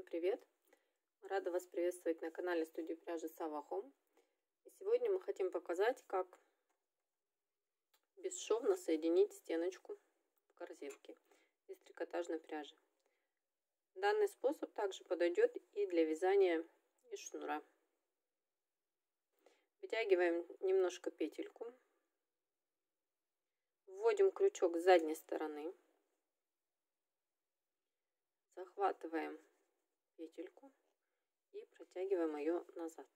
привет! Рада вас приветствовать на канале студии пряжи Sava Home. И сегодня мы хотим показать, как бесшовно соединить стеночку в корзинке из трикотажной пряжи. Данный способ также подойдет и для вязания из шнура. Вытягиваем немножко петельку, вводим крючок с задней стороны, захватываем петельку и протягиваем ее назад.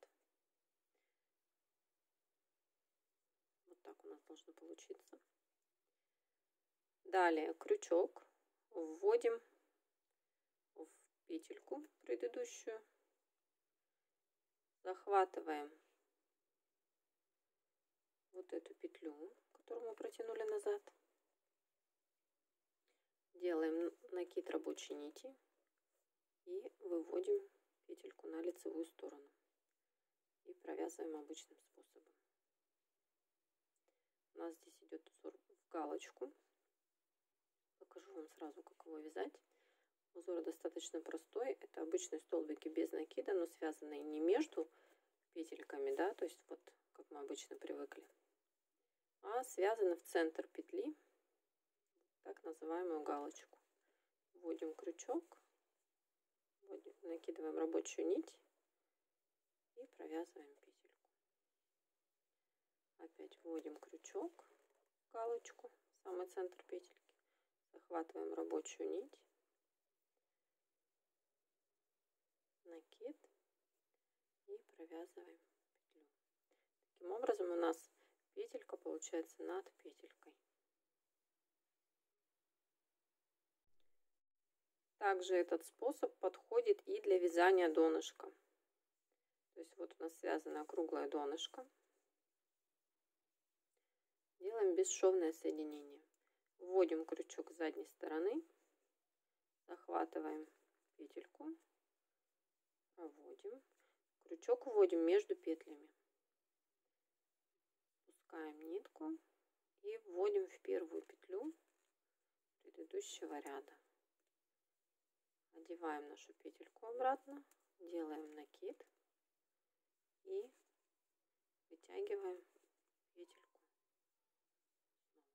Вот так у нас должно получиться. Далее крючок вводим в петельку предыдущую, захватываем вот эту петлю, которую мы протянули назад, делаем накид рабочей нити и выводим петельку на лицевую сторону и провязываем обычным способом. У нас здесь идет узор в галочку. Покажу вам сразу, как его вязать. Узор достаточно простой. Это обычные столбики без накида, но связанные не между петельками, да, то есть вот как мы обычно привыкли, а связаны в центр петли, так называемую галочку. Вводим крючок, накидываем рабочую нить и провязываем петельку. Опять вводим крючок, галочку, в самый центр петельки, захватываем рабочую нить, накид и провязываем петлю. Таким образом у нас петелька получается над петелькой. Также этот способ подходит и для вязания донышка. То есть вот у нас связано круглое донышко. Делаем бесшовное соединение. Вводим крючок с задней стороны, захватываем петельку, проводим. Крючок вводим между петлями. Пускаем нитку и вводим в первую петлю предыдущего ряда. Одеваем нашу петельку обратно, делаем накид и вытягиваем петельку снова.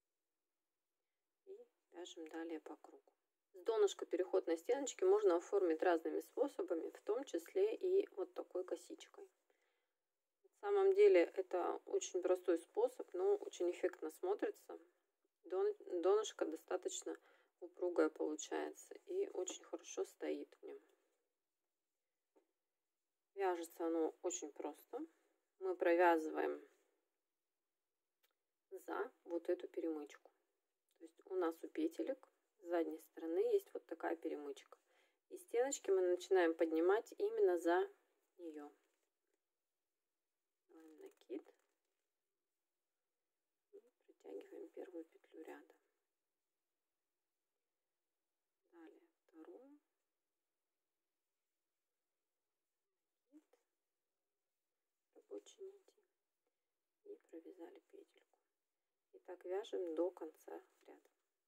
И вяжем далее по кругу. С донышка переход на стеночки можно оформить разными способами, в том числе и вот такой косичкой. На самом деле это очень простой способ, но очень эффектно смотрится. Донышко достаточно упругое получается и очень хорошо стоит в нем. Вяжется оно очень просто. Мы провязываем за вот эту перемычку. То есть у нас у петелек с задней стороны есть вот такая перемычка. И стеночки мы начинаем поднимать именно за нее. Делаем накид и протягиваем первую петлю ряда. Далее вторую. Накид рабочей нити. И провязали петельку. И так вяжем до конца ряда.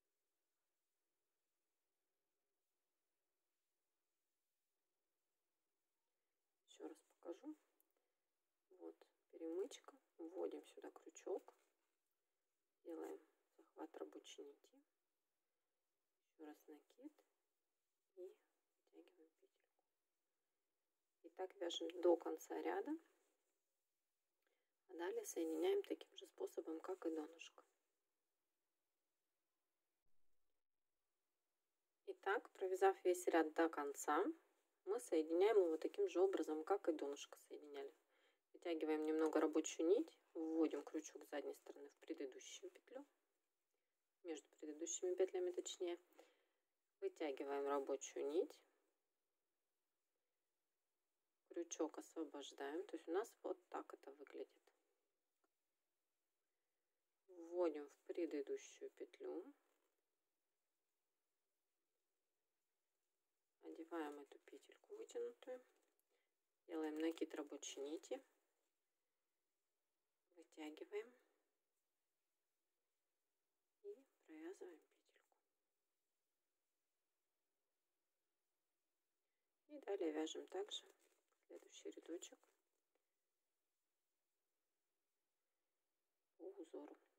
Еще раз покажу. Вот перемычка. Вводим сюда крючок. Делаем захват рабочей нити. Еще раз накид. И вытягиваем петельку. И так вяжем до конца ряда. А далее соединяем таким же способом, как и донышко. Итак, провязав весь ряд до конца, мы соединяем его таким же образом, как и донышко соединяли. Вытягиваем немного рабочую нить, вводим крючок с задней стороны в предыдущую петлю, между предыдущими петлями точнее, вытягиваем рабочую нить, крючок освобождаем, то есть у нас вот так это выглядит. Вводим в предыдущую петлю, одеваем эту петельку вытянутую, делаем накид рабочей нити, вытягиваем и провязываем петельку. И Далее вяжем также следующий рядочек по узору.